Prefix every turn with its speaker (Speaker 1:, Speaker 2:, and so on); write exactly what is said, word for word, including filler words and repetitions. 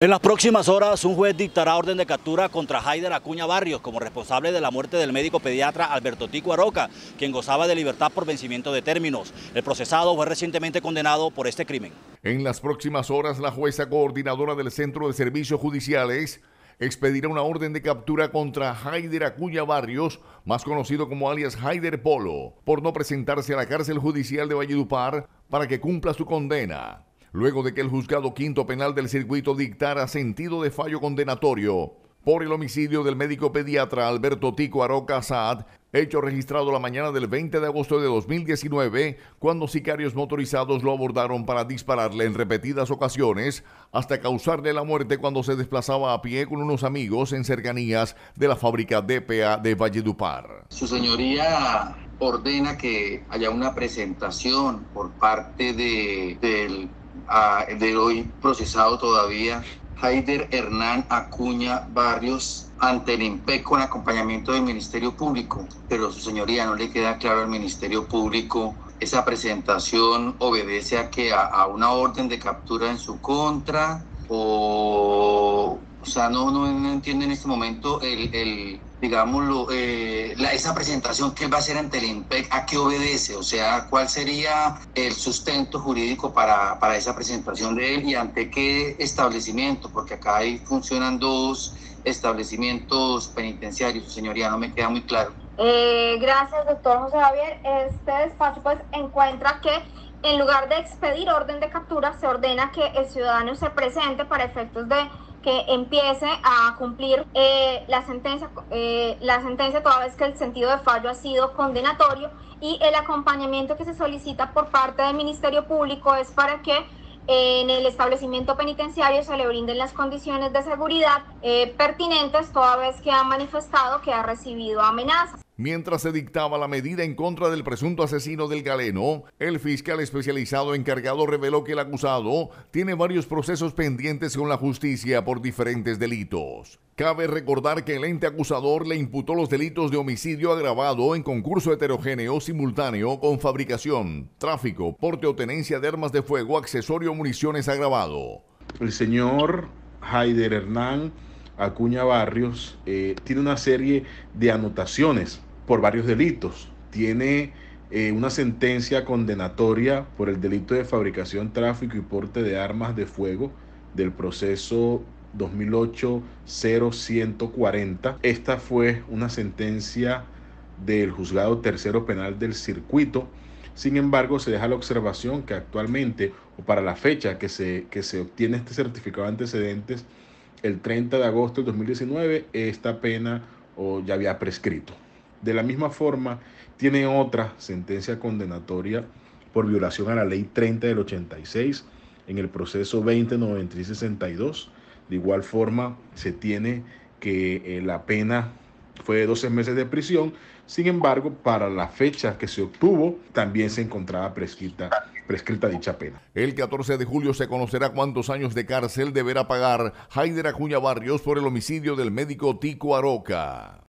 Speaker 1: En las próximas horas, un juez dictará orden de captura contra Haider Acuña Barrios como responsable de la muerte del médico pediatra Alberto Tico Aroca, quien gozaba de libertad por vencimiento de términos. El procesado fue recientemente condenado por este crimen.
Speaker 2: En las próximas horas, la jueza coordinadora del Centro de Servicios Judiciales expedirá una orden de captura contra Haider Acuña Barrios, más conocido como alias Haider Polo, por no presentarse a la cárcel judicial de Valledupar para que cumpla su condena, luego de que el juzgado quinto penal del circuito dictara sentido de fallo condenatorio por el homicidio del médico pediatra Alberto Tico Aroca Saad, hecho registrado la mañana del veinte de agosto de dos mil diecinueve, cuando sicarios motorizados lo abordaron para dispararle en repetidas ocasiones hasta causarle la muerte cuando se desplazaba a pie con unos amigos en cercanías de la fábrica D P A de Valledupar.
Speaker 3: Su señoría ordena que haya una presentación por parte de, del Uh, de hoy procesado todavía, Haider Hernán Acuña Barrios, ante el I N P E C con acompañamiento del Ministerio Público. Pero su señoría, no le queda claro al Ministerio Público, esa presentación obedece a que a, a una orden de captura en su contra, o, o sea, no, no, no entiendo en este momento el, el digámoslo, eh, la, esa presentación que él va a hacer ante el I N P E C, ¿a qué obedece? O sea, ¿cuál sería el sustento jurídico para, para esa presentación de él y ante qué establecimiento? Porque acá hay, funcionan dos establecimientos penitenciarios, señoría, no me queda muy claro.
Speaker 4: Eh, gracias, doctor José Javier. Este despacho pues encuentra que en lugar de expedir orden de captura, se ordena que el ciudadano se presente para efectos de que empiece a cumplir eh, la sentencia, eh, la sentencia toda vez que el sentido de fallo ha sido condenatorio, y el acompañamiento que se solicita por parte del Ministerio Público es para que eh, en el establecimiento penitenciario se le brinden las condiciones de seguridad eh, pertinentes toda vez que ha manifestado que ha recibido amenazas.
Speaker 2: Mientras se dictaba la medida en contra del presunto asesino del galeno, el fiscal especializado encargado reveló que el acusado tiene varios procesos pendientes con la justicia por diferentes delitos. Cabe recordar que el ente acusador le imputó los delitos de homicidio agravado en concurso heterogéneo simultáneo con fabricación, tráfico, porte o tenencia de armas de fuego, accesorio o municiones agravado.
Speaker 5: El señor Haider Hernán Acuña Barrios eh, tiene una serie de anotaciones por varios delitos. Tiene eh, una sentencia condenatoria por el delito de fabricación, tráfico y porte de armas de fuego del proceso dos mil ocho cero ciento cuarenta. Esta fue una sentencia del juzgado tercero penal del circuito. Sin embargo, se deja la observación que actualmente, o para la fecha que se, que se obtiene este certificado de antecedentes, el treinta de agosto del dos mil diecinueve, esta pena o ya había prescrito. De la misma forma, tiene otra sentencia condenatoria por violación a la ley treinta del ochenta y seis en el proceso veinte noventa y sesenta y dos. De igual forma, se tiene que eh, la pena fue de doce meses de prisión. Sin embargo, para la fecha que se obtuvo, también se encontraba prescrita, prescrita dicha pena.
Speaker 2: El catorce de julio se conocerá cuántos años de cárcel deberá pagar Haider Acuña Barrios por el homicidio del médico Tico Aroca.